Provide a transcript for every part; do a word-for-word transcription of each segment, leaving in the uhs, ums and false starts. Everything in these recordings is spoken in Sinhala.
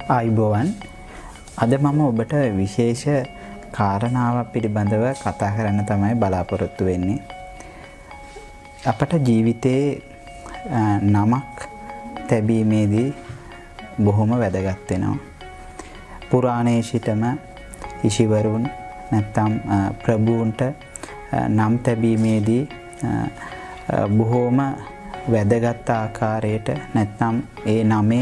ආයුබෝවන් අද මම ඔබට විශේෂ කාරණාවක් පිළිබඳව කතා කරන්න තමයි බලාපොරොත්තු වෙන්නේ. අපට ජීවිතේ නමක් තැබීමේදී බොහොම වැදගත් වෙනවා. පුරාණයේ සිටම ඍෂිවරුන් නැත්නම් ප්‍රභූන්ට නම් තැබීමේදී බොහොම වැදගත් ආකාරයට නැත්නම් ඒ නමේ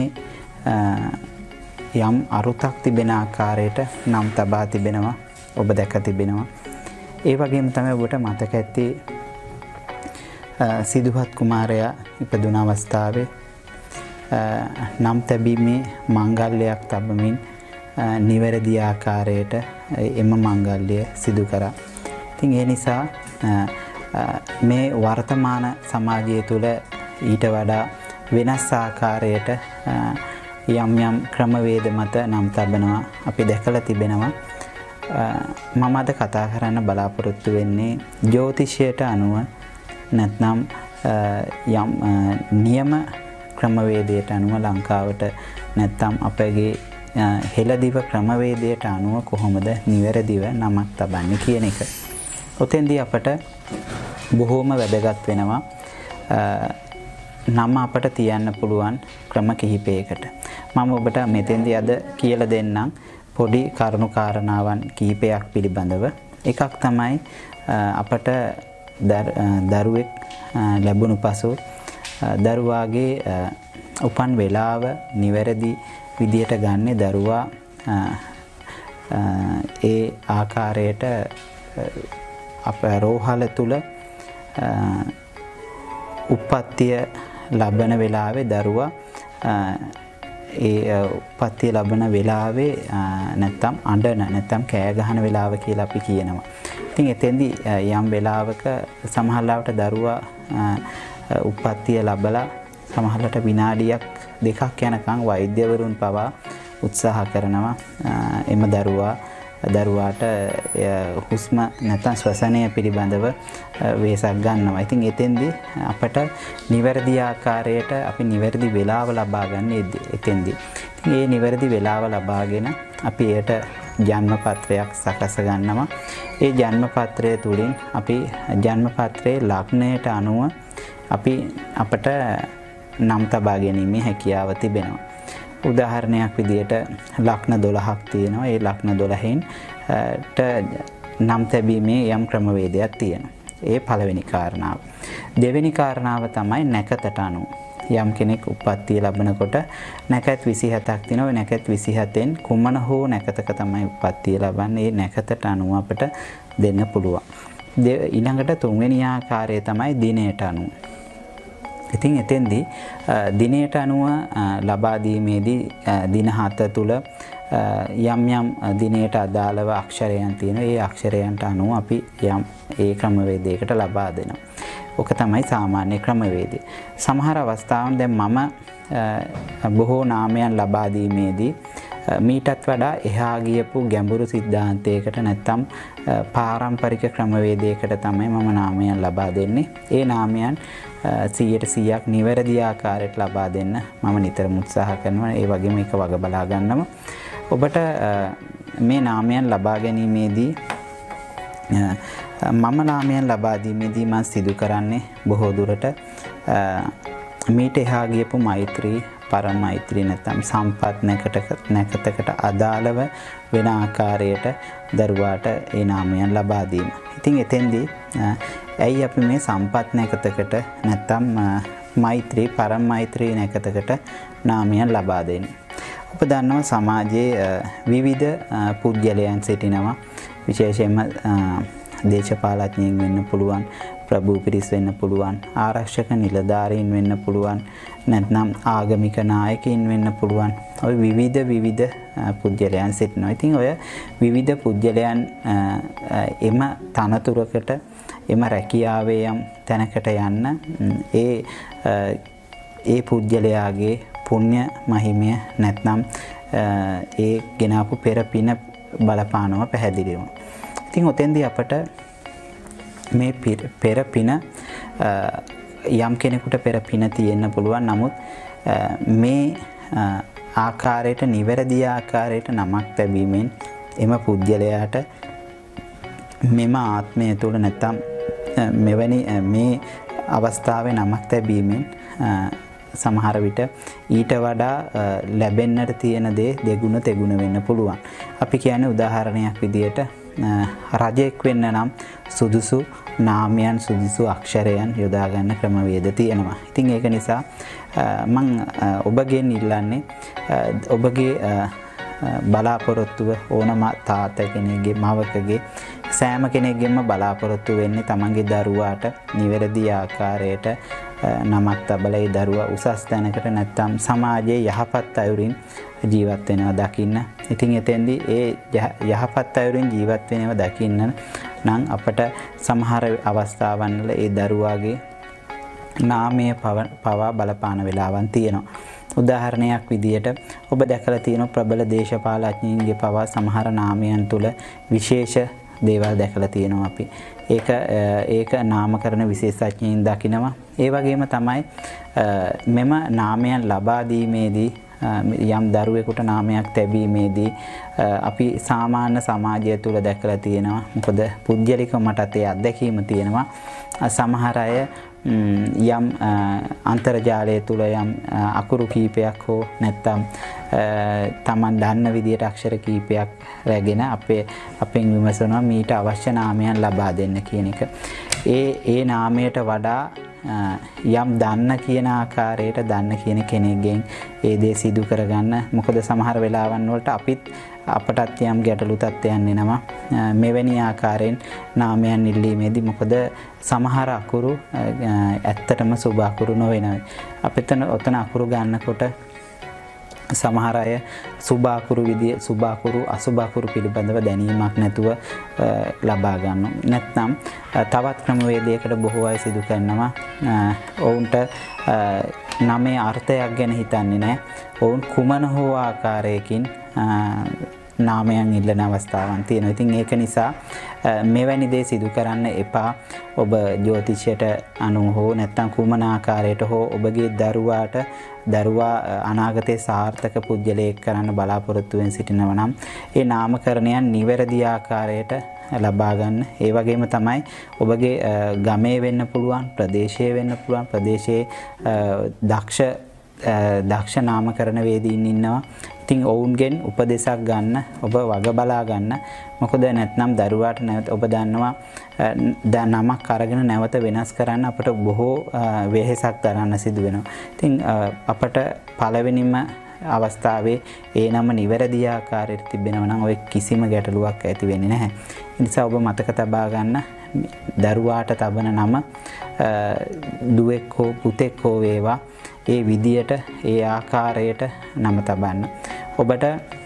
යම් අරුතක් තිබෙන ආකාරයට නම් තබා තිබෙනවා. ඔබ දැක තිබෙනවා. ඒ වගේම තමයි ඔබට මතක ඇති සිදුහත් කුමාරයා ඉපදුන අවස්ථාවේ නම් තැබීමේ මංගල්‍යයක් තබමින් නිවැරදි ආකාරයට එම මංගල්‍ය සිදු කරා. ඉතින් ඒ නිසා මේ වර්තමාන සමාජය තුළ ඊට වඩා වෙනස් ආකාරයට යම් යම් ක්‍රමවේද මත නම් තබනවා අපි දැකලා තිබෙනවා. මම අද කතා කරන්න බලාපොරොත්තු වෙන්නේ ජ්‍යොතිෂයට අනුව නැත්නම් යම් නියම ක්‍රමවේදයට අනුව ලංකාවට නැත්නම් අපගේ හෙළදිව ක්‍රමවේදයට අනුව කොහොමද නිවැරදිව නමක් තබන්නේ කියන එක. ඔතෙන්දී අපට බොහෝම වැදගත් වෙනවා නම අපට තියන්න පුළුවන් ක්‍රම කිහිපයකට. මම ඔබට මෙතෙන්දී අද කියලා දෙන්නම් පොඩි කරුණු කාරණාවන් කිහිපයක් පිළිබඳව. එකක් තමයි අපට දරුවෙක් ලැබුණු පසු දරුවාගේ උපන් වේලාව නිවැරදි විදියට ගන්න දරුවා ඒ ආකාරයට අප රෝහල තුල උප්පත්තිය ලබන වෙලාවේ දරුවා ඒ උප්පත්තිය ලබන වෙලාවේ නැත්තම් අඬන නැත්තම් කෑ ගහන වෙලාව කියලා අපි කියනවා. ඉතින් එතෙන්දී යම් වෙලාවක සමහරවිට දරුවා උප්පත්තිය ලැබලා සමහරවිට විනාඩියක් දෙකක් යනකම් වෛද්‍යවරුන් පවා උත්සාහ කරනවා එම දරුවා දරුවාට හුස්ම නැත්නම් ශ්වසනය පිළිබඳව වෙහෙසක් ගන්නවා. ඉතින් එතෙන්දී අපට නිවැරදි ආකාරයට අපි නිවැරදි වේලාව ලබා ගන්න එතෙන්දී. ඉතින් මේ නිවැරදි වේලාව ලබාගෙන අපි ඒට ජන්ම පත්‍රයක් සකස ගන්නවා. ඒ ජන්ම පත්‍රය තුලින් අපි ජන්ම පත්‍රයේ ලග්නයට අනුව අපි අපට නම් තබා ගැනීමේ හැකියාව තිබෙනවා. උදාහරණයක් විදියට ලග්න දොළහක් තියෙනවා. ඒ ලග්න දොළහෙන් ට නම් තැබීමේ යම් ක්‍රමවේදයක් තියෙනවා. ඒ පළවෙනි කාරණාව. දෙවෙනි කාරණාව තමයි නැකතට අනුව. යම් කෙනෙක් උප්පත්තිය ලැබනකොට නැකත් විසිහතක් තියෙනවා. ඒ නැකත් විසිහතෙන් කුමන හෝ නැකතක තමයි උප්පත්තිය ලබන්නේ. ඒ නැකතට අනුව අපට දෙන්න පුළුවන්. ඊළඟට තුන්වෙනි ආකාරය තමයි දිනයට අනුව. ඉතින් එතෙන්දී දිනයට අනුව ලබා දීමේදී දින හත තුල යම් යම් දිනයට අදාළව අක්ෂරයන් තියෙනවා. ඒ අක්ෂරයන්ට අනුව අපි යම් ඒ ක්‍රමවේදයකට ලබා දෙනවා. ඔක තමයි සාමාන්‍ය ක්‍රමවේදය. සමහර අවස්ථාවන් දැන් මම බොහෝ නාමයන් ලබා දීමේදී මීටත් වඩා එහා ගියපු ගැඹුරු සිද්ධාන්තයකට නැත්නම් පාරම්පරික ක්‍රමවේදයකට තමයි මම නාමයන් ලබා දෙන්නේ. ඒ නාමයන් සීයට සීයක් නිවැරදි ආකාරයට ලබා දෙන්න මම නිතරම උත්සාහ කරනවා. ඒ වගේම ඒක වග බලා ගන්නවා. ඔබට මේ නාමයන් ලබා ගැනීමේදී මම නාමයන් ලබා දීමේදී මම සිදු කරන්නේ බොහෝ දුරට මීට එහා ගියපු මෛත්‍රී පරම මෛත්‍රී නැත්නම් සම්පත් නැකතකට නැකතකට අදාළව වෙන ආකාරයට දරුවාට ඒ නාමයන් ලබා දීම. ඉතින් එතෙන්දී ඇයි අපි මේ සම්පත් නැකතකට නැත්නම් මෛත්‍රී පරම මෛත්‍රී නැකතකට නාමයන් ලබා දෙන්නේ? ඔබ දන්නවා සමාජයේ විවිධ පුද්ගලයන් සිටිනවා. විශේෂයෙන්ම දේශපාලඥයින් වෙන්න පුළුවන්, ප්‍රභූ පිරිස් වෙන්න පුළුවන්, ආරක්ෂක නිලධාරීන් වෙන්න පුළුවන්, නැත්නම් ආගමික නායකයින් වෙන්න පුළුවන්. ඔය විවිධ විවිධ පුද්ගලයන් සිටිනවා. ඉතින් ඔය විවිධ පුද්ගලයන් එම තනතුරකට එම රැකියාවේ යම් තැනකට යන්න ඒ ඒ පුද්ගලයාගේ පුණ්‍ය මහිමය නැත්නම් ඒ ගෙනාපු පෙර පින බලපානවා පැහැදිලිවම. ඉතින් ඔතෙන්දී අපට මේ පෙර පින යම් කෙනෙකුට පෙර පින තියෙන්න පුළුවන්. නමුත් මේ ආකාරයට නිවැරදි ආකාරයට නමක් තැබීමෙන් එම පුද්ගලයාට මෙම ආත්මය තුළ නැත්නම් මෙවැනි මේ අවස්ථාවේ නමක් තැබීමෙන් සමහර විට ඊට වඩා ලැබෙන්නට තියෙන දේ දෙගුණ තෙගුණ වෙන්න පුළුවන්. අපි කියන්නේ උදාහරණයක් විදියට රජෙක් වෙන්න නම් සුදුසු නාමයන් සුදුසු අක්ෂරයන් යොදා ගන්න ක්‍රමවේද තියෙනවා. ඉතින් ඒක නිසා මම ඔබගෙන් ඉල්ලන්නේ ඔබගේ බලාපොරොත්තුව ඕනම තාත්තා කෙනෙක්ගේ මවකගේ සෑම කෙනෙක්ගෙම බලාපොරොත්තු වෙන්නේ තමන්ගේ දරුවාට නිවැරදි ආකාරයට නමක් තබලා ඒ දරුවා උසස් තැනකට නැත්නම් සමාජයේ යහපත් අයුරින් ජීවත් වෙනවා දකින්න. ඉතින් එතෙන්දී ඒ යහපත් අයුරින් ජීවත් වෙනවා දකින්න නම් අපට සමහර අවස්ථාවන් වල ඒ දරුවාගේ නාමය පවා බලපාන වෙලාවන් තියෙනවා. උදාහරණයක් විදියට ඔබ දැකලා තියෙන ප්‍රබල දේශපාලඥයින්ගේ පවා සමහර නාමයන් තුල විශේෂ දේවල් දැකලා තියෙනවා අපි. ඒක ඒක නාමකරණ විශේෂඥයින් දකිනවා. ඒ වගේම තමයි මෙම නාමයන් ලබා දීමේදී යම් දරුවෙකුට නාමයක් තැබීමේදී අපි සාමාන්‍ය සමාජය තුල දැකලා තියෙනවා. මොකද පුද්ගලික මටත් ඒ අත්දැකීම තියෙනවා. සමහර අය යම් අන්තර්ජාලය තුල යම් අකුරු කීපයක් හෝ නැත්නම් තමන් දන්න විදියට අක්ෂර කීපයක් රැගෙන අපේ අපෙන් විමසනවා මීට අවශ්‍ය නාමයන් ලබා දෙන්න කියන එක. ඒ ඒ නාමයට වඩා යම් දන්න කියන ආකාරයට දන්න කියන කෙනෙක්ගෙන් ඒ දේ සිදු කරගන්න. මොකද සමහර වෙලාවන් වලට අපිත් අපටත් යම් ගැටලු තත්ත්වයන් එනවා මෙවැනි ආකාරයෙන් නාමයන් ඉල්ලීමේදී. මොකද සමහර අකුරු ඇත්තටම සුබ අකුරු නොවෙනවා. අපිට ඔතන අකුරු ගන්නකොට සමහර අය සුබ අකුරු විදිය සුබ අකුරු අසුබ අකුරු පිළිබඳව දැනීමක් නැතුව ලබා ගන්නවා. නැත්නම් තවත් ක්‍රමවේදයකට බොහෝ අය සිදු කරනවා. ඔවුන්ට නමේ අර්ථයක් ගැන හිතන්නේ නැහැ. ඔවුන් කුමන හෝ ආකාරයකින් නාමයන් ඉල්ලන අවස්ථාවන් තියෙනවා. ඉතින් ඒක නිසා මෙවැනි දේ සිදු කරන්න එපා. ඔබ ජ්‍යොතිෂයට අනුව හෝ නැත්නම් කුමන ආකාරයට හෝ ඔබගේ දරුවාට දරුවා අනාගතයේ සාර්ථක පුද්ගලයෙක් කරන්න බලාපොරොත්තු වෙන සිටිනවා නම් ඒ නාමකරණයන් නිවැරදි ආකාරයට ලබා ගන්න. ඒ වගේම තමයි ඔබගේ ගමේ වෙන්න පුළුවන්, ප්‍රදේශයේ වෙන්න පුළුවන්. ප්‍රදේශයේ දක්ෂ දක්ෂ නාමකරණ වේදීන් ඉන්නවා. ඉතින් ඔවුන්ගෙන් උපදෙසක් ගන්න, ඔබ වග බලා ගන්න. මොකද නැත්නම් දරුවාට නැවත ඔබ දන්නවා නමක් අරගෙන නැවත වෙනස් කරන්න අපට බොහෝ වෙහෙසක් දරන්න සිදු වෙනවා. ඉතින් අපට පළවෙනිම අවස්ථාවේ ඒ නම නිවැරදි ආකාරයට තිබෙනවා නම් ඔය කිසිම ගැටලුවක් ඇති වෙන්නේ නැහැ. ඒ නිසා ඔබ මතක තබා ගන්න දරුවාට තබන නම දුවෙක් හෝ පුතෙක් හෝ වේවා ඒ විදියට ඒ ආකාරයට නම තබන්න. ඔබට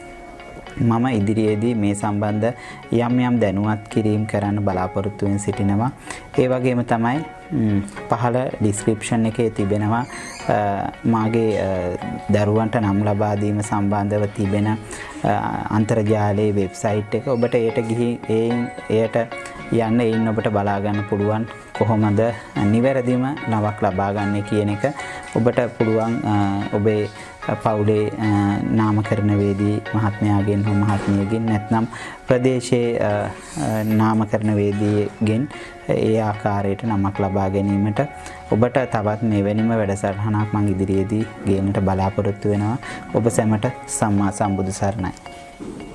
මම ඉදිරියේදී මේ සම්බන්ධ යම් යම් දැනුවත් කිරීම කරන්න බලාපොරොත්තු වෙන සිටිනවා. ඒ වගේම තමයි පහළ ඩිස්ක්‍රිප්ෂන් එකේ තිබෙනවා මාගේ දරුවන්ට නම් ලබා දීම සම්බන්ධව තිබෙන අන්තර්ජාලයේ වෙබ්සයිට් එක. ඔබට ඒට ගිහින් එයට යන්න එයින් ඔබට බලා ගන්න පුළුවන් කොහොමද නිවැරදිම නමක් ලබා ගන්න කියන එක. ඔබට පුළුවන් ඔබේ පවුලේ නාමකරණ වේදී මහත්මයාගෙන් හෝ මහත්මියගෙන් නැත්නම් ප්‍රදේශයේ නාමකරණ වේදීගෙන් ඒ ආකාරයට නමක් ලබා ගැනීමට ඔබට තවත් මෙවැනිම වැඩසටහනක් මම ඉදිරියේදී ගේන්නට බලාපොරොත්තු වෙනවා. ඔබ සැමට සම්මා සම්බුදු සරණයි.